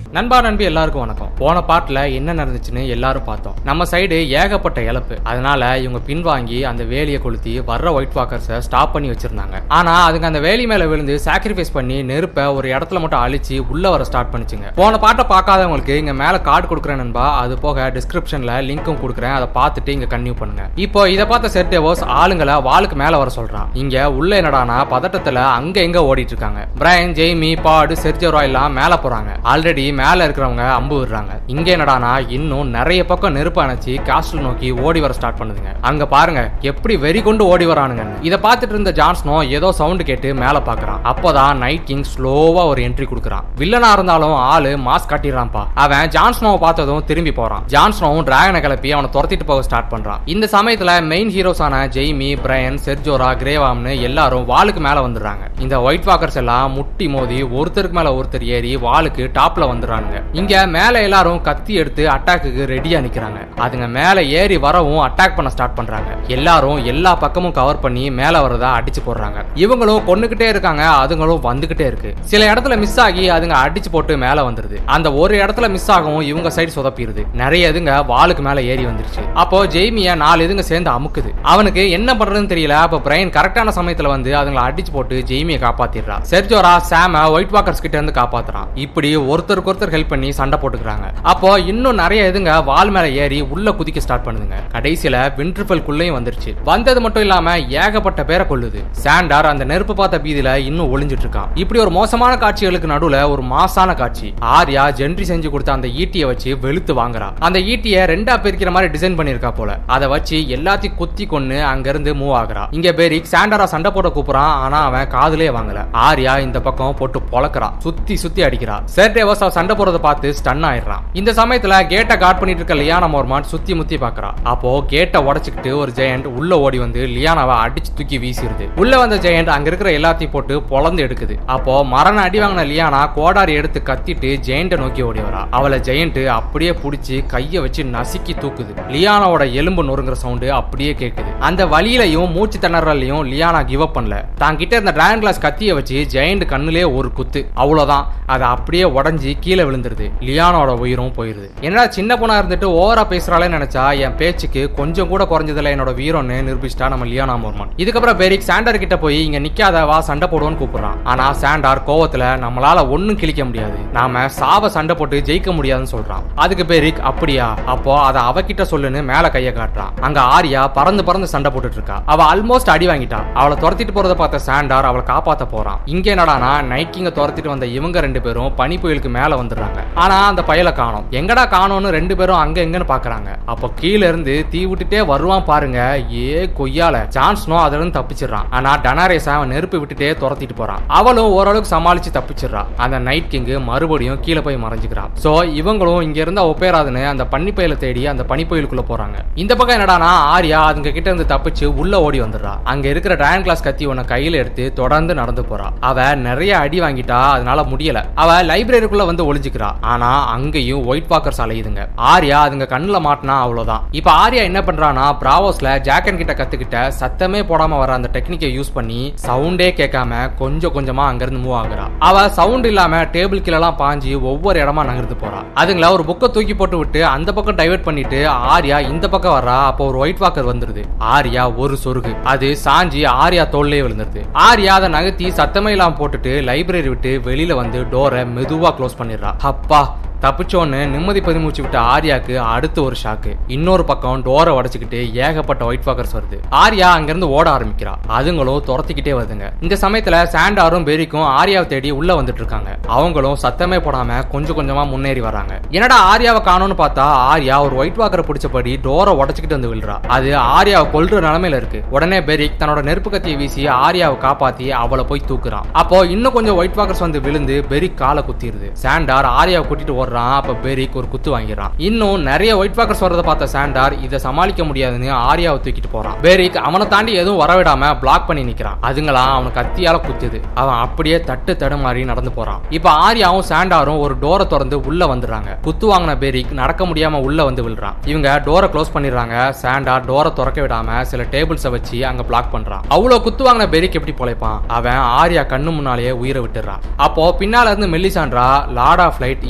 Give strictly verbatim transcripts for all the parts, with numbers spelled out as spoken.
நண்பா நண்பி எல்லாருக்கும் வணக்கம். போன பாட்டுல என்ன நடந்துச்சுன்னு எல்லாரும் பார்த்தோம். நம்ம சைடு ஏகப்பட்ட இழப்பு. அதனால இவங்க பின்வாங்கி அந்த வேலியை கொளுத்தி வர்ற ஒயிட் வாக்கர்ஸை ஸ்டாப் பண்ணி வச்சிருந்தாங்க. ஆனா அதுங்க அந்த வேலி மேல விழுந்து சாக்ரிஃபைஸ் பண்ணி நெருப்ப ஒரு இடத்துல மட்டும் அழிச்சு உள்ள வர ஸ்டார்ட் பண்ணிச்சுங்க. போன பாட்டை பார்க்காதவங்களுக்கு இங்க மேல கார்டு கொடுக்குறேன் நண்பா. அது போக டிஸ்கிரிப்ஷன்ல லிங்க்கும் கொடுக்குறேன். அதை பார்த்துட்டு இங்க கன்டினியூ பண்ணுங்க. இப்போ இதை பார்த்த செர்டேவோஸ் ஆளுங்களை வாளுக்கு மேல வர சொல்றான். இங்க உள்ள என்னடானா பதட்டத்துல அங்க எங்க ஓடிட்டு இருக்காங்க. பிரையன், ஜெய்மி, பாடு, செர்ஜோரா எல்லாம் மேல போறாங்க. ஆல்ரெடி மேல இருக்கிறவங்க அம்பு விடுறாங்க. இங்க என்னடானா இன்னும் நிறைய பக்கம் நெருப்பு அணைச்சி காஸ்டல் நோக்கி ஓடி வர ஸ்டார்ட் பண்ணுதுங்க. அங்க பாருங்க எப்படி வெறி கொண்டு ஓடி வரானுங்க. இதை பார்த்துட்டு இருந்த ஜான்ஸ்னோ ஏதோ சவுண்ட் கேட்டு மேல பாக்குறான். அப்போதான் நைட் கிங் ஸ்லோவா ஒரு என்ட்ரி கொடுக்குறான். வில்லனா இருந்தாலும் ஆளு மாஸ்க் காட்டிடுறான்ப்பா. அவன் ஜான்ஸ்னோவை பார்த்ததும் திரும்பி போறான். ஜான்ஸ்னோவும் டிராகனை கிளப்பி அவனை துரத்திட்டு போக ஸ்டார்ட் பண்றான். இந்த சமயத்துல மெயின் ஹீரோஸான ஜெய்மி, பிரையன், செர்ஜோரா, கிரேவாம்னு எல்லாரும் வாளுக்கு மேல வந்துடுறாங்க. இந்த ஒயிட் வாக்கர்ஸ் எல்லாம் முட்டி மோதி ஒருத்தருக்கு மேல ஒருத்தர் ஏறி வாளுக்கு டாப்ல வந்துடுறானுங்க. இங்க மேல எல்லாரும் கத்தி எடுத்து அட்டாக்கு ரெடியா நிக்கிறாங்க. அதுங்க மேல ஏறி வரவும் அட்டாக் பண்ண ஸ்டார்ட் பண்றாங்க. எல்லாரும் எல்லா பக்கமும் கவர் பண்ணி மேல வரதா அடிச்சு போடுறாங்க. இவங்களும் கொன்னுகிட்டே இருக்காங்க. அதுங்களும் வந்துகிட்டே இருக்கு. சில இடத்துல மிஸ் ஆகி அதுங்க அடிச்சு போட்டு மேல வந்துருது. அந்த ஒரு இடத்துல மிஸ் ஆகவும் இவங்க சைடு சொதப்பிடுது. நிறைய இதுங்க வாளுக்கு மேல ஏறி வந்துருச்சு. அப்போ ஜெய்மியா நாலு இதுங்க சேர்ந்து அமுக்குது. அவனுக்கு என்ன பண்றதுன்னு தெரியல. அப்ப பிரைன் கரெக்டான சமயத்துல வந்து அதுங்களை அடிச்சு போட்டு ஜெய்மியை காப்பாத்திடுறா. செர்ஜோரா சாம ஒயிட் வாக்கர்ஸ் கிட்ட இருந்து காப்பாத்துறான். இப்படி ஒருத்தருக்கு ஒருத்தர் ஹெல்ப் பண்ணி சண்டை போட்டுக்கிறாங்க. அப்போ இன்னும் நிறைய இதுங்க வால் மேல ஏறி உள்ள குதிக்க ஸ்டார்ட் பண்ணுதுங்க. கடைசியில விண்டர்ஃபெல்குள்ளேயும் வந்துருச்சு. வந்தது மட்டும் இல்லாம ஏகப்பட்ட பேரை கொல்லுது. சாண்டார் அந்த நெருப்பு பார்த்த பீதியில இன்னும் ஒளிஞ்சிட்டு இருக்கான். இப்படி ஒரு மோசமான காட்சிகளுக்கு நடுவுல ஒரு மாசான காட்சி. ஆர்யா ஜென்ட்ரி செஞ்சு கொடுத்த அந்த ஈட்டியை வச்சு வெளுத்து வாங்குறா. அந்த ஈட்டியை ரெண்டா பிரிக்கிற மாதிரி டிசைன் பண்ணிருக்கா போல. அதை வச்சு எல்லாத்தையும் குத்தி கொன்னு அங்க இருந்து மூவ் ஆகுறா. இங்க பெரிக் சாண்டாரா சண்டை போட கூப்பிடுறான். ஆனா அவன் காதுலயே வாங்கல. ஆர்யா இந்த பக்கம் போட்டு பொளக்குறா. சுத்தி சுத்தி அடிக்கிறா. செர்டேவோஸ் சண்டை போறத பார்த்து ஸ்டன் ஆயிடுறான். இந்த சமயத்துல கேட்டை கார்ட் பண்ணிட்டு இருக்க லியானா மோர்மான் சுத்தி முத்தி பாக்குறா. அப்போ கேட்டை உடைச்சுக்கிட்டு ஒரு ஜெயண்ட் உள்ள ஓடி வந்து லியானாவை அடிச்சு தூக்கி வீசிடுது. உள்ள வந்த ஜெயண்ட் அங்க இருக்கிற எல்லாத்தையும் போட்டு பொளந்து எடுக்குது. அப்போ மரண அடி வாங்கின லியானா கோடாரி எடுத்து கத்திட்டு ஜெயண்ட நோக்கி ஓடி வரா. அவளை ஜெயண்ட் அப்படியே புடிச்சு கைய வச்சு நசுக்கி தூக்குது. லியானாவோட எலும்பு நொறுங்குற சவுண்டு அப்படியே கேக்குது. அந்த வலியிலையும் மூச்சு திணறலையும் லியானா கிவ் அப் பண்ணல. தான் கிட்ட இருந்த டிராகன் கிளாஸ் கத்திய வச்சு ஜெயண்ட் கண்ணுலயே ஒரு குத்து. அவ்வளவுதான். அதை அப்படியே உடஞ்சி கீழே விழுந்துருது. லியானோட உயிரும் போயிருது. என்னடா சின்ன பொண்ணா இருந்துட்டு ஓவரா பேசுறாளே நினைச்சா என் பேச்சுக்கு கொஞ்சம் கூட குறைஞ்சதுல என்னோட வீரம்னு நிரூபிச்சிட்டா நம்ம லியானா மோர்மான். இதுக்கப்புறம் பெரிக் சாண்டார் கிட்ட போய் இங்க நிக்காத வா சண்டை போடுவோன்னு கூப்பிடுறான். ஆனா சாண்டார் கோவத்துல நம்மளால ஒன்னும் கிழிக்க முடியாது, நாம சாவ சண்டை போட்டு ஜெயிக்க முடியாதுன்னு சொல்றான். அதுக்கு பெரிக் அப்படியா, அப்போ அதை அவகிட்ட சொல்லுன்னு மேல கைய காட்டுறான். அங்க ஆர்யா பறந்து பறந்து சண்டை போட்டுட்டு இருக்கா. அவ ஆல்மோஸ்ட் அடி வாங்கிட்டா. அவளை துரத்திட்டு போறத பார்த்த சாண்டார் அவளை காப்பாத்த போறான். இங்க என்னடானா நைட் கிங்க துரத்திட்டு வந்த இவங்க ரெண்டு பேரும் பனி புயலுக்கு மேல வந்துடுறாங்க. ஆனா அந்த பயல காணோம். எங்கடா காணோம்னு ரெண்டு பேரும் அங்க எங்கன்னு பாக்குறாங்க. அப்போ கீழ இருந்து தீ விட்டுட்டே வருவான் பாருங்க. ஏ கொய்யால ஜான்ஸ்னோ அதுல இருந்து தப்பிச்சிடறான். ஆனா டனாரேஸ் அவன் நெருப்பு விட்டுட்டே துரத்திட்டு போறான். அவளும் ஓரளவுக்கு சமாளிச்சு தப்பிச்சிடறா. அந்த நைட் கிங் மறுபடியும் கீழே போய் மறைஞ்சுக்கிறான். சோ இவங்களும் இங்க இருந்தா ஒப்பேராதுன்னு அந்த பனி புயலை தேடி அந்த பனி புயலுக்குள்ள போறாங்க. இந்த பக்கம் என்னடானா ஆர்யா அதுங்க கிட்ட இருந்து தப்பிச்சு உள்ள ஓடி வந்துடுறா. அங்க இருக்கிற டிராகன் கிளாஸ் கத்தி உன்னை கையில எடுத்து தொடர்ந்து நடந்து போறா. அவ நிறைய அடி வாங்கிட்டா. அதனால முடியல. அவ லைப்ரரிக்குள்ள வந்து ஒளிஞ்சுக்கிறா. ஆனா அங்கேயும் ஒயிட் வாக்கர்ஸ் அலையுதுங்க. ஆர்யா அதுங்க கண்ணுல மாட்டினா அவ்வளவுதான். இப்ப ஆர்யா என்ன பண்றானா பிராவோஸ்ல ஜாக்கன் கிட்ட கத்துக்கிட்ட சத்தமே போடாம வர அந்த டெக்னிக்கை யூஸ் பண்ணி சவுண்டே கேட்காம கொஞ்சம் கொஞ்சமா அங்க இருந்து மூவ் ஆகுறா. அவ சவுண்ட் இல்லாம டேபிள் கீழ எல்லாம் பாஞ்சி ஒவ்வொரு இடமா நகர்ந்து போறா. அதுங்கள ஒரு புக்கை தூக்கி போட்டு விட்டு அந்த பக்கம் டைவர்ட் பண்ணிட்டு ஆர்யா இந்த பக்கம் வர்றா. அப்போ ஒரு ஒயிட் வாக்கர் வந்துருது. ஆர்யா ஒரு சொருகு. அது சாஞ்சி ஆர்யா தோல்லே விழுந்துருது. ஆர்யா அதை நகர்த்தி சத்தமே இல்லாம போட்டுட்டு லைப்ரரி விட்டு வெளியில வந்து டோரை மெதுவா க்ளோஸ் பண்ணிடுறா. அப்பா தப்பிச்சோன்னு நிம்மதி பதிமூச்சு விட்ட ஆர்யாக்கு அடுத்து ஒரு ஷாக்கு. இன்னொரு பக்கம் டோரை உடைச்சுக்கிட்டு ஏகப்பட்ட ஒயிட் வாக்கர்ஸ் வருது. ஆர்யா அங்கிருந்து ஓட ஆரம்பிக்கிறா. அதுங்களும் துரத்திக்கிட்டே வருதுங்க. இந்த சமயத்துல சாண்டாரும் பெரிக்கும் ஆர்யாவை தேடி உள்ள வந்துட்டு இருக்காங்க. அவங்களும் சத்தமே போடாம கொஞ்சம் கொஞ்சமா முன்னேறி வராங்க. என்னடா ஆர்யாவை காணோம்னு பார்த்தா ஆர்யா ஒரு ஒயிட் வாக்கரை பிடிச்சபடி டோரை உடைச்சுக்கிட்டு வந்து விழுறா. அது ஆர்யாவை கொல்ற நிலைமையில இருக்கு. உடனே பெரிக் தன்னோட நெருப்பு கத்தியை வீசி ஆர்யாவை காப்பாத்தி அவளை போய் தூக்குறான். அப்போ இன்னும் கொஞ்சம் ஒயிட் வாக்கர்ஸ் வந்து விழுந்து பெரிக் காலை குத்திடுது. சாண்டார் ஆர்யாவை கூட்டிட்டு அப்ப பெரிக் ஒரு குத்து வாங்கிறான். இன்னும் நிறைய ஒயிட் வாக்கர்ஸ் வரத பார்த்த சாண்டார் இதை சமாளிக்க முடியாதுன்னு ஆர்யாவை தூக்கிட்டு போறான். பெரிக் அவனை தாண்டி எதுவும் வரவிடாம பிளாக் பண்ணி நிக்கிறான். அதுங்களாம் அவனுக்கு கத்தியால குத்துது. அவன் அப்படியே தட்டு தடுமாறி நடந்து போறான். இப்ப ஆர்யாவும் சாண்டாரும் ஒரு டோரை திறந்து உள்ள வந்துடுறாங்க. குத்து வாங்கின பெரிக் நடக்க முடியாம உள்ள வந்து விழுறான். இவங்க டோரை க்ளோஸ் பண்ணிடுறாங்க. சாண்டார் டோரை திறக்க விடாம சில டேபிள்ஸை வச்சு அங்க பிளாக் பண்றான். அவ்வளவு குத்து வாங்கின பெரிக் எப்படி பொழைப்பான்? அவன் ஆர்யா கண்ணு முன்னாலேயே உயிரை விட்டுறான். அப்போ பின்னால இருந்து மெல்லிசாண்ட்ரா லார்ட் ஆஃப் லைட் இத்தனை வாட்டி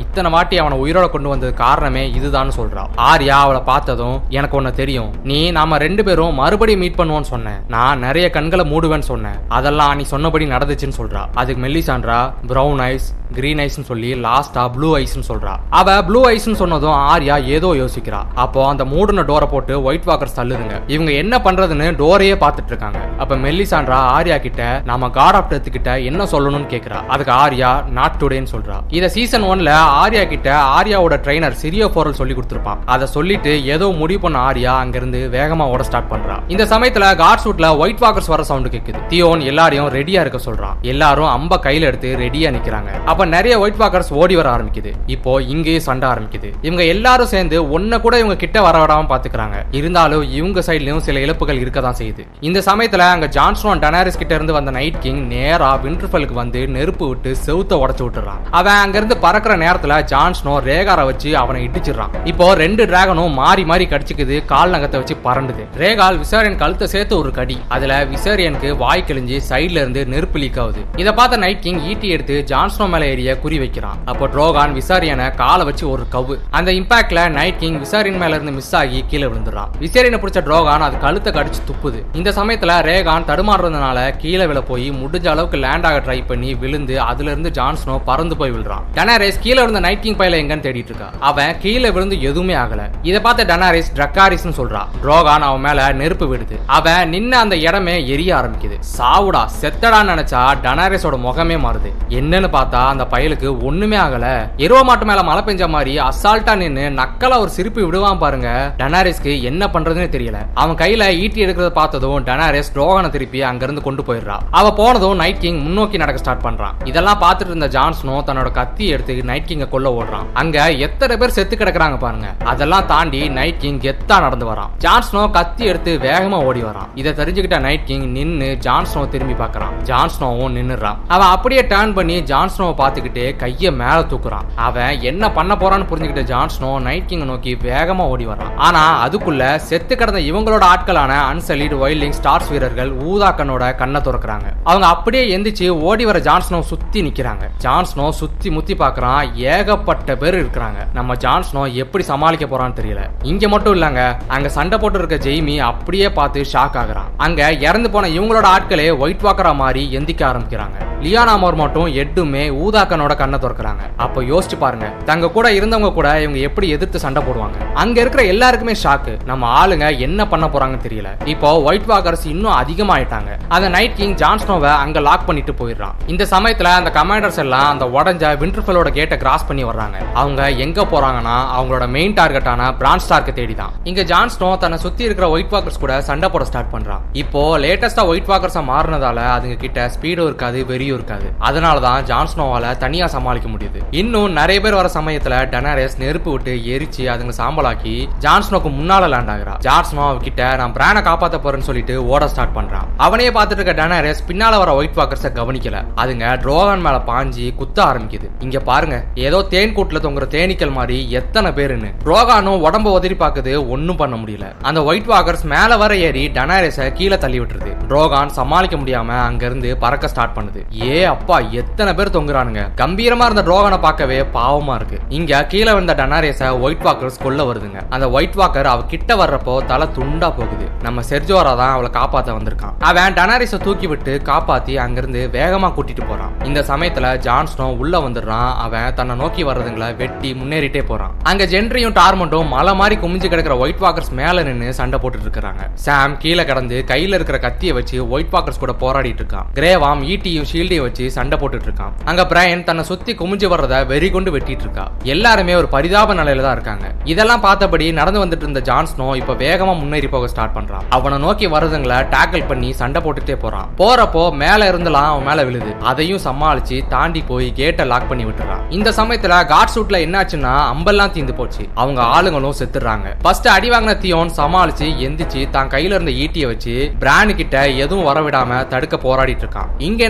வாட்டி அவனை உயிரோட கொண்டு வந்தது காரணமே இதுதான் சொல்றா. ஆர்யா அவளை பார்த்ததும் எனக்கு ஒன்னு தெரியும், நீ நாம ரெண்டு பேரும் மறுபடியும் மீட் பண்ணுவோன்னு சொன்னேன், நான் நிறைய கண்களை மூடுவேன்னு சொன்னேன், அதெல்லாம் நீ சொன்னபடி நடந்துச்சுன்னு சொல்றா. அதுக்கு Melisandre brown eyes green eyes சொல்லி லாஸ்டா ப்ளூ ஐஸ் சொல்றா. அவ ப்ளூ ஐஸ் சொன்னதும் ஆர்யா ஏதோ யோசிக்கிறா. அப்போ அந்த மூடுன டோரை போட்டு ஒயிட் வாக்கர்ஸ் தள்ளுதுங்க. இவங்க என்ன பண்றதுன்னு டோரையே பார்த்துட்டு இருக்காங்க. அப்ப மெல்லிசாண்ட்ரா ஆர்யா கிட்ட நாம காட் ஆஃப் டெத் கிட்ட என்ன சொல்லணும்னு கேக்குறா. அதுக்கு ஆர்யா நாட் டுடேன்னு சொல்றா. இத சீசன் ஒன்ல ஆர்யா கிட்ட ஆர்யாவோட ட்ரெய்னர் சிரியோ போரல் சொல்லி கொடுத்திருப்பான். அதை சொல்லிட்டு ஏதோ முடிவு பண்ண ஆர்யா அங்கிருந்து வேகமா ஓட ஸ்டார்ட் பண்றா. இந்த சமயத்துல காட் சூட்ல ஒயிட் வாக்கர்ஸ் வர சவுண்ட் கேக்குது. தியோன் எல்லாரையும் ரெடியா இருக்க சொல்றான். எல்லாரும் அம்ப கையில எடுத்து ரெடியா நிக்கிறாங்க. அப்ப நிறைய ஒயிட் வாக்கர்ஸ் ஓடி வர ஆரம்பிக்குது. இப்போ இங்கேயே சண்டை ஆரம்பிக்குது. இவங்க எல்லாரும் சேர்ந்து ஒன்ன கூட இவங்க கிட்ட வர விடாம பாத்துக்கிறாங்க. இருந்தாலும் இவங்க சைட்லயும் சில இழப்புகள் இருக்கதான் செய்யுது. இந்த சமயத்துல அங்க ஜான்ஸ்னோ டனாரிஸ் கிட்ட இருந்து வந்த நைட் கிங் நேரா விண்டர்ஃபெல்லுக்கு வந்து நெருப்பு விட்டு செவுத்த உடைச்சு விட்டுறான். அவன் அங்க இருந்து பறக்கிற நேரத்துல ஜான்ஸ்னோ ரேகாரை வச்சு அவனை இடிச்சிடறான். இப்போ ரெண்டு டிராகனும் மாறி மாறி கடிச்சுக்குது. கால் நகத்தை வச்சு பறந்துது. ரேகால் விசாரியன் கழுத்தை சேர்த்து ஒரு கடி. அதுல விசாரியனுக்கு வாய் கிழிஞ்சு சைட்ல இருந்து நெருப்பு லீக் ஆகுது. இதை பார்த்த நைட் கிங் ஈட்டி எடுத்து ஜான்ஸ்னோ மேல ஏறிய குறி வைக்கிறான். அப்போ ட்ரோகான் விசாரியனை காலை வச்சு ஒரு கவு. அந்த இம்பாக்ட்ல நைட் கிங் விசாரியன் மேல இருந்து மிஸ் ஆகி கீழே விழுந்துறான். விசாரியனை பிடிச்ச ட்ரோகான் அது கழுத்தை கடிச்சு துப்புது. இந்த சமயத்துல ரேகான் தடுமாறுறதுனால கீழே விழ போய் முடிஞ்ச அளவுக்கு லேண்ட் ஆக ட்ரை பண்ணி விழுந்து அதுல இருந்து ஜான்ஸ்னோ பறந்து போய் விழுறான். டனாரிஸ் கீழே விழுந்த நைட் கிங் பையில எங்கன்னு தேடிட்டு இருக்கா. அவன் கீழே விழுந்து எதுவுமே ஆகல. இதை பார்த்த டனாரிஸ் ட்ரக்காரிஸ் சொல்றான். ட்ரோகான் அவன் மேல நெருப்பு விடுது. அவன் நின்ன அந்த இடமே எரிய ஆரம்பிக்குது. சாவுடா செத்தடான்னு நினைச்சா டனாரிஸோட முகமே மாறுது. என்னன்னு பார்த்தா அந்த பயலுக்கு ஒண்ணுமே ஆகல. எருவ மாட்டு மேல மழை பெஞ்ச மாதிரி அசால்ட்டா நின்னு நக்கலா ஒரு சிரிப்பு விடுவான் பாருங்க. டனாரிஸ்க்கு என்ன பண்றதுன்னு தெரியல. அவன் கையில ஈட்டி எடுக்கிறத பார்த்ததும் டனாரிஸ் ட்ரோகானை திருப்பி அங்க இருந்து கொண்டு போயிடுறா. அவ போனதும் நைட் கிங் முன்னோக்கி நடக்க ஸ்டார்ட் பண்றான். இதெல்லாம் பார்த்துட்டு இருந்த ஜான்ஸ்னோ தன்னோட கத்தி எடுத்து நைட் கிங்க கொல்ல ஓடுறான். அங்க எத்தனை பேர் செத்து கிடக்குறாங்க பாருங்க. அதெல்லாம் தாண்டி நைட் கிங் கெத்தா நடந்து வரான். ஜான்ஸ்னோ கத்தி எடுத்து வேகமா ஓடி வரான். இதை தெரிஞ்சுக்கிட்ட நைட் கிங் நின்னு ஜான்ஸ்னோ திரும்பி பார்க்கறான். ஜான்ஸ்னோவும் நின்னுறான். அவன் அப்படியே டர்ன் பண்ணி ஜான்ஸ்னோவை பார்த்துக்கிட்டே கைய மேல தூக்குறான். அவன் என்ன பண்ண போறான்னு புரிஞ்சுக்கிட்ட ஜான்ஸ்னோ நைட் கிங் நோக்கி வேகமா ஓடி வரான். ஆனா அதுக்குள்ள செத்து கிடந்த இவங்களோட ஆட்களான அன்சலீட் வைல்டிங் ஸ்டார்ஸ் வீரர்கள் ஊதா கண்ணோட கண்ணை துறக்குறாங்க. அவங்க அப்படியே எந்திரிச்சு ஓடி வர ஜான்ஸ்னோ சுத்தி நிக்கிறாங்க. ஜான்ஸ்னோ சுத்தி முத்தி பாக்குறான். ஏகப்பட்ட பேர் இருக்கிறாங்க. நம்ம ஜான்ஸ்னோ எப்படி சமாளிக்க போறான்னு தெரியல. இங்க மட்டும் இல்லங்க, அங்க சண்டை போட்டு இருக்க ஜெய்மி அப்படியே பார்த்து ஷாக் ஆகுறான். அங்க இறந்து போன இவங்களோட ஆட்களே ஒயிட் வாக்கரா மாறி எந்திக்க ஆரம்பிக்கிறாங்க. லியானா மோர் மட்டும் எட்டுமே ஊதாக்கனோட கண்ணை துறக்குறாங்க. அப்ப யோசிச்சு பாருங்க, தங்க கூட இருந்தவங்க கூட இவங்க எப்படி எதிர்த்து சண்டை போடுவாங்க. அங்க இருக்கிற எல்லாருக்குமே ஷாக்கு. நம்ம ஆளுங்க என்ன பண்ண போறாங்கன்னு தெரியல. இப்போ ஒயிட் வாக்கர்ஸ் இன்னும் அதிகமாயிட்டாங்க. அந்த நைட் கிங் ஜான்ஸ்னோவை அங்க லாக் பண்ணிட்டு போயிடுறான். இந்த சமயத்துல அந்த கமாண்டர்ஸ் எல்லாம் அந்த உடஞ்ச விண்டர்ஃபெல்லோட கேட்டை கிராஸ் பண்ணி வர்றாங்க. அவங்க எங்க போறாங்கன்னா அவங்களோட மெயின் டார்கெட்டான பிரான் ஸ்டார்க்கு தேடி தான். இங்க ஜான்ஸ்னோ தன்னை சுத்தி இருக்கிற ஒயிட் வாக்கர்ஸ் கூட சண்டை போட ஸ்டார்ட் பண்றான். இப்போ லேட்டஸ்டா ஒயிட் வாக்கர்ஸா மாறினதால அதுங்க கிட்ட ஸ்பீடும் இருக்காது, வெறியும் இருக்காது. அதனாலதான் ஜான்ஸ்னோவால தனியா சமாளிக்க முடியுது. இன்னும் நிறைய பேர் வர சமயத்துல டனாரிஸ் நெருப்பு விட்டு எரிச்சு அதுங்க சாம்பலாக்கி ஜான்ஸ்னோக்கு முன்னால லேண்ட் ஆகுறா. ஜான்ஸ்னோ அவகிட்ட நான் பிரானை காப்பாத்த போறேன்னு சொல்லிட்டு ஓட ஸ்டார்ட் பண்றான். அவனையே பார்த்துட்டு இருக்க டனாரிஸ் பின்னால வர ஒயிட் வாக்கர்ஸ கவனிக்கல. அதுங்க ட்ரோகான் மேல பாஞ்சி குத்த ஆரம்பிக்குது. இங்க பாருங்க, ஏதோ தேன் கூட்டுல தொங்குற தேனீக்கள் மாதிரி எத்தனை பேருன்னு. ட்ரோகானும் உடம்ப உதறி பாக்குது, ஒன்னும் பண்ண முடியல. அந்த ஒயிட் வாக்கர்ஸ் மேல வர ஏறி டனாரிஸ கீழே தள்ளி விட்டுருது. ட்ரோகான் சமாளிக்க முடியாம அங்க இருந்து பறக்க ஸ்டார்ட் பண்ணுது. ஏ அப்பா, எத்தனை பேர் தொங்குறானுங்க. கம்பீரமா இருந்த ட்ரோகானை பார்க்கவே பாவமா இருக்கு. இங்க கீழே வந்த டனாரிஸ ஒயிட் வாக்கர்ஸ் கொல்ல வருதுங்க. அந்த ஒயிட் வாக்கர் அவ கிட்ட வர்றப்போ தலை துண்டா போகுது. நம்ம செர்ஜோரா தான் அவளை காப்பாத்த வந்திருக்கான். அவன் டனாரிஸ தூக்கி விட்டு காப்பாத்தி அங்கிருந்து வேகமா கூட்டிட்டு போறான். இந்த சமயத்துல ஜான்ஸ்னோ உள்ள வந்துடுறான். அவன் தன்னை நோக்கி வர்றதுங்களை வெட்டி முன்னேறிட்டே போறான். அங்க ஜென்ரியும் டார்மண்டும் மலை மாதிரி குமிஞ்சு கிடக்கிற ஒயிட் வாக்கர்ஸ் மேல நின்னு சண்டை போட்டுட்டு இருக்காங்க. சாம் கீழே கடந்து கையில இருக்கிற கத்தியை வச்சு ஒயிட் வாக்கர்ஸ் கூட போராடிட்டு இருக்கான். கிரேவாம் ஈட்டியும் ஷீல்டையும் வச்சு சண்டை போட்டுட்டு இருக்கான். அங்க பிரையன் தன்னை சுத்தி குமிஞ்சு வர்றத வெறி கொண்டு வெட்டிட்டு இருக்கா. எல்லாருமே ஒரு பரிதாப நிலையில தான் இருக்காங்க. இதெல்லாம் பார்த்தபடி நடந்து வந்துட்டு இருந்த ஜான்ஸ்னோ இப்ப வேகமா முன்னேறி போக ஸ்டார்ட் பண்றான். அவனை நோக்கி வரதுங்களை டேக்கிள் பண்ணி சண்டை போட்டுட்டே போறான். போறப்போ மேல இருந்தெல்லாம் அவன் மேல விழுது. அதையும் சமாளிச்சு தாண்டி போய் கேட்டை லாக் பண்ணி விட்டுறான். இந்த சமயத்துல காட் சூட்ல என்னாச்சுன்னா அம்பெல்லாம் தீந்து போச்சு. அவங்க ஆளுங்களும் செத்துறாங்க. ஃபர்ஸ்ட் அடி வாங்கின தியோன் சமாளிச்சு எந்திரிச்சு தான் கையில இருந்த ஈட்டியை வச்சு பிரான் கிட்ட எதுவும் வரவிடாம தடுக்க போராடிட்டு இருக்கான். இங்க என்னடானா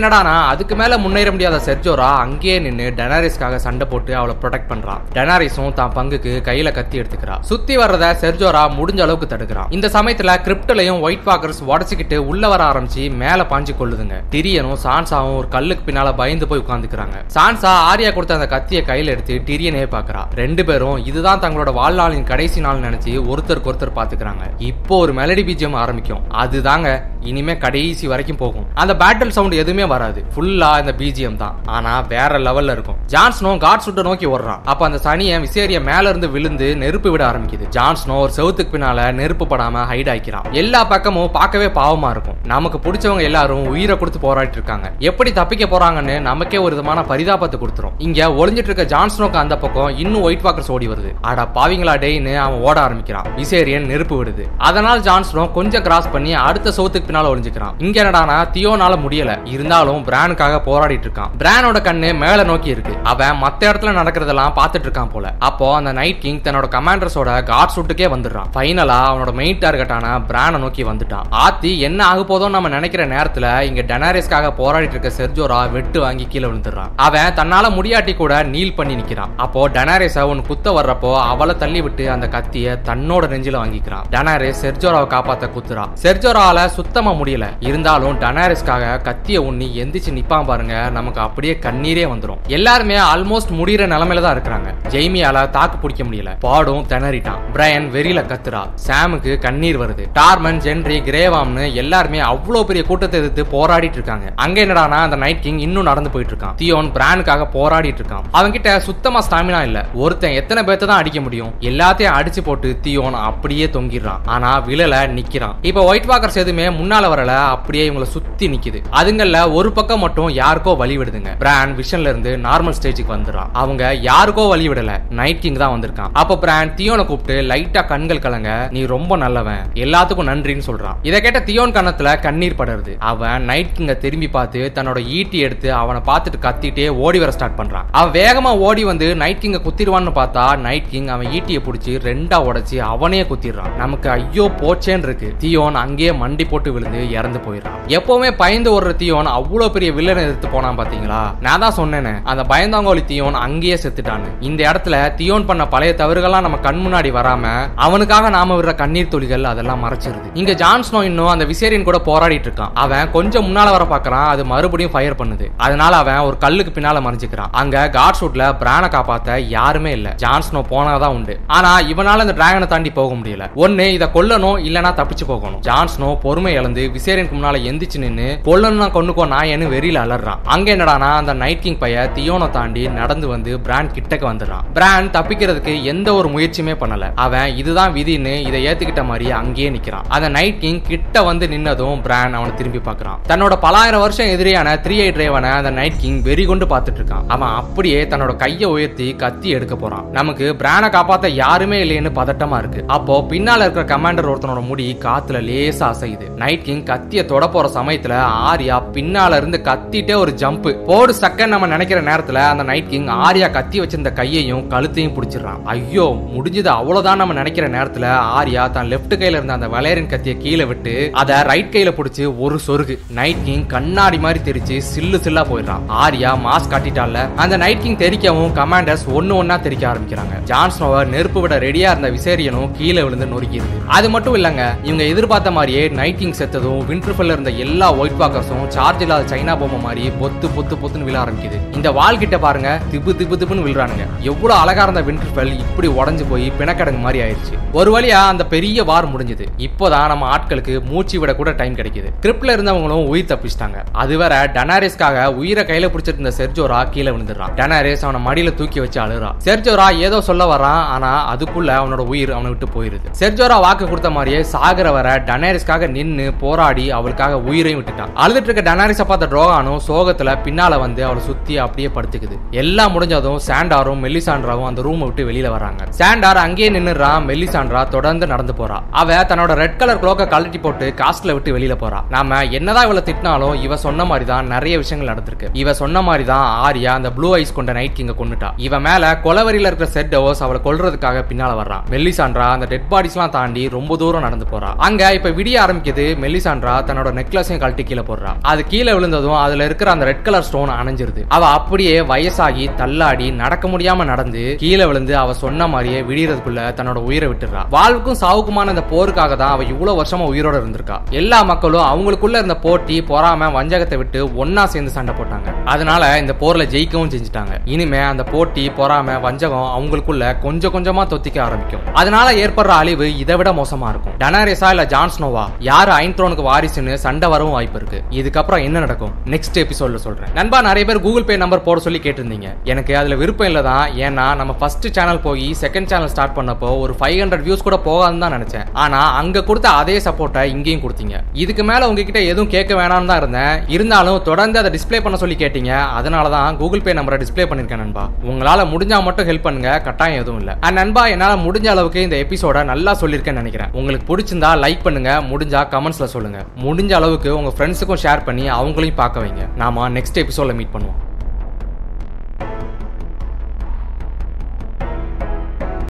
அதுக்கு மேல முன்னேற முடியாத செர்ஜோரா அங்கேயே நின்னு டெனாரிஸ்க்காக சண்டை போட்டு அவளை ப்ரொடெக்ட் பண்றான். டெனாரிஸும் தான் பங்குக்கு கையில கத்தி எடுத்துக்கிறா. சுத்தி வர்றத செர்ஜோரா முடிஞ்ச அளவுக்கு தடுக்கிறான். இந்த சமயத்துல கிரிப்டலையும் ஒயிட் வாக்கர்ஸ் உடச்சிக்கிட்டு உள்ள வர ஆரம்பிச்சு மேல பாஞ்சு கொள்ளுதுங்க. டிரியனும் சான்சாவும் ஒரு கல்லுக்கு பின்னால பயந்து போய் உட்கார்ந்துக்கிறாங்க. சான்சா ஆரியா கொடுத்த அந்த கத்தியை கையில எடுத்து டிரியனே பாக்குறா. ரெண்டு பேரும் இதுதான் தங்களோட வாழ்நாளின் கடைசி நாள் நினைச்சு ஒருத்தருக்கு ஒருத்தர் பாத்துக்கிறாங்க. இப்போ ஒரு மெலடி பீஜியம் ஆரம்பிக்கும். அதுதாங்க இனிமே கடைசி வரைக்கும் போகும். அந்த பேட்டில் சவுண்ட் எதுவுமே வராது. ஃபுல்லா இந்த பிஜிஎம் தான். ஆனா வேற லெவல்ல இருக்கும். ஜான்ஸ்னோ காட் சுட்ட நோக்கி ஓடுறான். அப்ப அந்த சனியை விசேரிய மேல இருந்து விழுந்து நெருப்பு விட ஆரம்பிக்குது. ஜான்ஸ்னோ ஒரு செவுத்துக்கு பின்னால நெருப்பு படாம ஹைட் ஆயிக்கிறான். எல்லா பக்கமும் பார்க்கவே பாவமா இருக்கும். நமக்கு பிடிச்சவங்க எல்லாரும் உயிரை கொடுத்து போராடிட்டு இருக்காங்க. எப்படி தப்பிக்க போறாங்கன்னு நமக்கே ஒரு விதமான பரிதாபத்தை கொடுத்துரும். இங்க ஒளிஞ்சிட்டு இருக்க ஜான்ஸ்னோக்கு அந்த பக்கம் இன்னும் ஒயிட் வாக்கர்ஸ் ஓடி வருது. அட பாவிங்களா டேன்னு அவன் ஓட ஆரம்பிக்கிறான். விசேரியன் நெருப்பு விடுது. அதனால் ஜான்ஸ்னோ கொஞ்சம் கிராஸ் பண்ணி அடுத்த செவுத்துக்கு பின்னால ஒளிஞ்சுக்கிறான். இங்க என்னடானா தியோனால முடியல. இருந்தாலும் பிரானுக்காக போராடிட்டு இருக்கான். பிரானோட கண்ணு மேல நோக்கி இருக்கு. அவன் மத்த இடத்துல நடக்கிறதெல்லாம் பார்த்துட்டு இருக்கான் போல. அப்போ அந்த நைட் கிங் தன்னோட கமாண்டர்ஸோட காட் சூட்டுக்கே வந்துடுறான். ஃபைனலா அவனோட மெயின் டார்கெட்டான பிரானை நோக்கி வந்துட்டான். ஆத்தி என்ன ஆக போதும் நம்ம நினைக்கிற நேரத்துல இங்க டெனாரிஸ்க்காக போராடிட்டு இருக்க செர்ஜோரா வெட்டு வாங்கி கீழே விழுந்துடுறான். அவன் தன்னால முடியாட்டி கூட நீல் பண்ணி நிக்கிறான். அப்போ டெனாரிஸ் அவன் குத்த வர்றப்போ அவளை தள்ளி விட்டு அந்த கத்திய தன்னோட நெஞ்சில வாங்கிக்கிறான். டெனாரிஸ் செர்ஜோராவை காப்பாத்த குத்துறான். செர்ஜோரால சுத்தமா முடியல. இருந்தாலும் டெனாரிஸ்க்காக கத்திய உண்ணி எந்திரிச்சு நிப்பான் பாருங்க. நமக்கு அப்படியே கண்ணீரே வந்துரும். எல்லாருமே ஆல்மோஸ்ட் முடிகிற நிலைமையில தான் இருக்கிறாங்க. ஜெய்மியால தாக்கு பிடிக்க முடியல. பாடும் திணறிட்டான். பிரையன் வெறியில கத்துறா. சாமுக்கு கண்ணீர் வருது. டார்மன், ஜென்ரி, கிரேவாம்னு எல்லாருமே அவ்வளவு பெரிய கூட்டத்தை எதிர்த்து போராடிட்டு இருக்காங்க. அங்க என்னடானா அந்த நைட் கிங் இன்னும் நடந்து போயிட்டு இருக்கான். தியோன் பிரானுக்காக போராடிட்டு இருக்கான். அவங்க கிட்ட சுத்தமா ஸ்டாமினா இல்ல. ஒருத்தன் எத்தனை பேர்த்த தான் அடிக்க முடியும்? எல்லாத்தையும் அடிச்சு போட்டு தியோன் அப்படியே தொங்கிடுறான். ஆனா விழல நிக்கிறான். இப்ப ஒயிட் வாக்கர்ஸ் எதுவுமே முன்னால வரல. அப்படியே இவங்களை சுத்தி நிக்குது. அதுங்கல்ல ஒரு பக்கம் மட்டும் யாருக்கோ வழி விடுதுங்க. பிரான் விஷன்ல இருந்து நார்மல் ஸ்டேஜுக்கு வந்துடுறான். அவங்க யாருக்கோ வழி விடல. நைட் கிங் தான் வந்திருக்கான். அப்ப பிரான் தியோனை கூப்பிட்டு லைட்டா கண்கள் கலங்க, நீ ரொம்ப நல்லவன், எல்லாத்துக்கும் நன்றின்னு சொல்றான். இதை கேட்ட தியோன் கண்ணத்துல கண்ணீர் படருது. அவன் நைட் கிங்க திரும்பி பார்த்து தன்னோட ஈட்டி எடுத்து அவனை பார்த்துட்டு கத்திட்டே ஓடி வர ஸ்டார்ட் பண்றான். அவன் வேகமா ஓடி வந்து நைட் கிங்க குத்திடுவான்னு பார்த்தா நைட் கிங் அவன் ஈட்டியை பிடிச்சி ரெண்டா உடைச்சு அவனே குத்திடுறான். நமக்கு ஐயோ போச்சேன்னு இருக்கு. தியோன் அங்கேயே மண்டி போட்டு விழுந்து இறந்து போயிடுறான். எப்பவுமே பயந்து ஓடுற தியோன் அவ்வளவு பெரிய வில்லனை எதிர்த்து போனான் பாத்தீங்களா? நான் தான் சொன்னேன்னு அந்த பயந்தாங்கோலி தியோன் அங்கேயே செத்துட்டான்னு. இந்த இடத்துல தியோன் பண்ண பழைய தவறுகள்லாம் நம்ம கண் முன்னாடி வராம அவனுக்காக நாம விடுற கண்ணீர் துளிகள் அதெல்லாம் மறைச்சிருது. இங்க ஜான்ஸ்னோ இன்னும் அந்த விசேரியன் கூட போராடிட்டு இருக்கான். அவன் கொஞ்சம் முன்னால வர பாக்குறான். அது மறுபடியும் ஃபயர் பண்ணுது. அதனால அவன் ஒரு கல்லுக்கு பின்னால மறைஞ்சுக்கிறான். அங்க காட் ஷூட்ல பிரானை காப்பாத்த யாருமே இல்ல. ஜான்ஸ்னோ போனாதான் உண்டு. ஆனா இவனால இந்த டிராகனை தாண்டி போக முடியல. ஒன்னு இதை கொல்லணும், இல்லனா தப்பிச்சு போகணும். ஜான்ஸ்னோ பொறுமை இழந்து விசேரியனுக்கு முன்னால எந்திரிச்சு நின்னு கொல்லணும்னா கொன்னுக்கோ நாயன்னு வெறியில அலறான். அங்க என்னடானா அந்த நைட் கிங் பைய தியோனை தாண்டி நடந்து வந்து பிரான் கிட்டக்கு வந்துடுறான். பிரான் தப்பிக்கிறதுக்கு எந்த ஒரு முயற்சியுமே பண்ணல. அவன் இதுதான் விதின்னு இதை ஏத்துக்கிட்ட மாதிரி அங்கேயே நிக்கிறான். அந்த நைட் கிங் கிட்ட வந்து நின்னதும் பிரான் அவனை திரும்பி பார்க்கறான். தன்னோட பலாயிரம் வருஷம் எதிரியான த்ரீ ஐ டிரைவனை அந்த நைட் கிங் வெறி கொண்டு பார்த்துட்டு இருக்கான். அவன் அப்படியே தன்னோட கையை உயர்த்தி கத்தி எடுக்க போறான். நமக்கு பிரானை காப்பாத்த யாருமே இல்லைன்னு பதட்டமா இருக்கு. அப்போ பின்னால இருக்கிற கமாண்டர் ஒருத்தனோட முடி காத்துல லேசா அசையுது. நைட் கிங் கத்திய தொட போற சமயத்துல ஆரியா பின்னால இருந்து கத்திட்டே ஒரு ஜம்ப் போடு சக்கன் நம்ம நினைக்கிற நேரத்துல அந்த நைட் கிங் ஆரியா கத்தி வச்சிருந்த கையையும் கழுத்தையும் பிடிச்சிடறான். ஐயோ முடிஞ்சது அவ்வளவுதான் நம்ம நினைக்கிற நேரத்துல ஆரியா தன் லெப்ட் கையில இருந்த அந்த வளையரின் கத்தியை கீழே விட்டு அதை ரைட் கையில பிடிச்சு ஒரு சொருகு. நைட் கிங் கண்ணாடி மாதிரி தெரிச்சு சில்லு சில்லா போயிடுறான். ஆரியா மாஸ் காட்டிட்டால அந்த நைட் கிங் தெரிக்கவும் கமாண்டர்ஸ் ஒன்னு ஒன்னா தெரிக்க ஆரம்பிக்கிறாங்க. ஜான்ஸ்னோவை நெருப்பு விட ரெடியா இருந்த விசேரியனும் கீழே விழுந்து நொறுக்கிடுது. அது மட்டும் இல்லங்க, இவங்க எதிர்பார்த்த மாதிரியே நைட் கிங் செத்ததும் விண்டர்ஃபெல்ல இருந்த எல்லா ஒயிட் வாக்கர்ஸும் சார்ஜ் இல்லாத சைனா பொம்மை மாதிரி பொத்து பொத்து பொத்துன்னு விழ ஆரம்பிக்குது. இந்த வால் கிட்ட பாருங்க, திபு திபு திபுன்னு விழுறானுங்க. எவ்வளவு அழகா இருந்த விண்டர்ஃபெல் இப்படி உடஞ்சு போய் பிணக்கடங்கு மாதிரி ஆயிடுச்சு. ஒரு வழியா அந்த பெரிய வார் முடிஞ்சது. இப்போதான் நம்ம ஆட்களுக்கு மூச்சு விட கூட டைம் கிடைக்குது. கிரிப்ட்ல இருந்தவங்களும் உயிர் தப்பிச்சிட்டாங்க. அதுவரை டனாரிஸ்காக உயிரை கையில பிடிச்சிருந்த செர்ஜோரா கீழே விழுந்துடுறான். டனாரிஸ் அவனை மடியில தூக்கி வச்சு அழுறான். செர்ஜோரா ஏதோ சொல்ல வரான். ஆனா அதுக்குள்ள அவனோட உயிர் அவனை விட்டு போயிருது. செர்ஜோரா வாக்கு கொடுத்த மாதிரியே சாகர வர டனாரிஸ்காக நின்னு போராடி அவளுக்காக உயிரையும் விட்டுட்டான். அழுதுட்டு இருக்க டனாரிஸை பார்த்த ட்ரோகானும் சோகத்துல பின்னால வந்து அவளை சுத்தி அப்படியே படுத்துக்குது. எல்லாம் முடிஞ்சதும் சாண்டாரும் மெல்லிசாண்ட்ராவும் அந்த ரூமை விட்டு வெளியில வராங்க. சாண்டார் அங்கேயே நின்னுறான். மெல்லிசாண்ட்ரா தொடர்ந்து நடந்து போறா. அவ தன்னோட ரெட் கலர் க்ளோக்க கழட்டி போட்டு காஸ்ட்ல விட்டு வெளியில போறா. நாம என்னதான் இவளை திட்டினாலும் இவ சொன்ன மாதிரி தான் நிறைய விஷயங்கள் நடந்திருக்கு. இவ சொன்ன மாதிரி தான் ஆரியா அந்த ப்ளூ ஐஸ் கொண்ட நைட் கிங்க கொன்னுட்டா. இவ மேல கொலவரியில இருக்கிற செட் டவர்ஸ் அவளை கொல்றதுக்காக பின்னால வர்றான். மெல்லிசாண்ட்ரா அந்த டெட் பாடிஸ் எல்லாம் தாண்டி ரொம்ப தூரம் நடந்து போறா. அங்க இப்ப விடிய ஆரம்பிக்குது. மெல்லிசாண்ட்ரா தன்னோட நெக்லஸையும் கழட்டி கீழே போடுறா. அது கீழே விழுந்ததும் அடிச்சதும் அதுல இருக்கிற அந்த ரெட் கலர் ஸ்டோன் அணைஞ்சிருது. அவ அப்படியே வயசாகி தள்ளாடி நடக்க முடியாம நடந்து கீழே விழுந்து அவ சொன்ன மாதிரியே விடியறதுக்குள்ள தன்னோட உயிரை விட்டுறா. வாழ்வுக்கும் சாவுக்குமான இந்த போருக்காக தான் அவ இவ்வளவு வருஷமா உயிரோட இருந்திருக்கா. எல்லா மக்களும் அவங்களுக்குள்ள இருந்த போட்டி பொறாம வஞ்சகத்தை விட்டு ஒன்னா சேர்ந்து சண்டை போட்டாங்க. அதனால இந்த போர்ல ஜெயிக்கவும் செஞ்சுட்டாங்க. இனிமே அந்த போட்டி பொறாம வஞ்சகம் அவங்களுக்குள்ள கொஞ்சம் கொஞ்சமா தொத்திக்க ஆரம்பிக்கும். அதனால ஏற்படுற அழிவு இதை விட மோசமா இருக்கும். டனாரிஸா இல்ல ஜான் ஸ்னோவா யாரு ஐன் த்ரோனுக்கு வாரிசுன்னு சண்டை வரவும் வாய்ப்பு இருக்கு. இதுக்கப்புறம் என்ன நடக்கும் நெக்ஸ்ட் எபிசோட்ல சொல்றேன். நண்பா, நிறைய பேர் கூகுள் பே நம்பர் போட சொல்லி கேட்டிருந்தீங்க. எனக்கு அதுல விருப்பம் இல்லதான். ஏன்னா நம்ம ஃபர்ஸ்ட் சேனல் போய் செகண்ட் சேனல் ஸ்டார்ட் பண்ணப்போ ஒரு ஃபைவ் ஹண்ட்ரட் வியூஸ் கூட போகாதுன்னு தான் நினைச்சேன். ஆனா அங்க கொடுத்த அதே சப்போர்ட்டை இங்கேயும் கொடுத்தீங்க. இதுக்கு மேல உங்ககிட்ட எதுவும் கேட்க வேணாம்னு தான் இருந்தேன். இருந்தாலும் தொடர்ந்து அதை டிஸ்பிளே பண்ண சொல்லி கேட்டீங்க. அதனாலதான் கூகுள் பே நம்பரை டிஸ்பிளே பண்ணிருக்கேன் நண்பா. உங்களால முடிஞ்சா மட்டும் ஹெல்ப் பண்ணுங்க, கட்டாயம் எதுவும் இல்ல. அண்ட் நண்பா, என்னால முடிஞ்ச அளவுக்கு இந்த எபிசோட நல்லா சொல்லிருக்கேன்னு நினைக்கிறேன். உங்களுக்கு பிடிச்சிருந்தா லைக் பண்ணுங்க, முடிஞ்சா கமெண்ட்ஸ்ல சொல்லுங்க. முடிஞ்ச அளவுக்கு உங்க ஃப்ரெண்ட்ஸுக்கும் ஷேர் பண்ணி அவங்களையும் பார்க்க வைங்க. நாம நெக்ஸ்ட் எபிசோட்ல மீட் பண்ணுவோம்.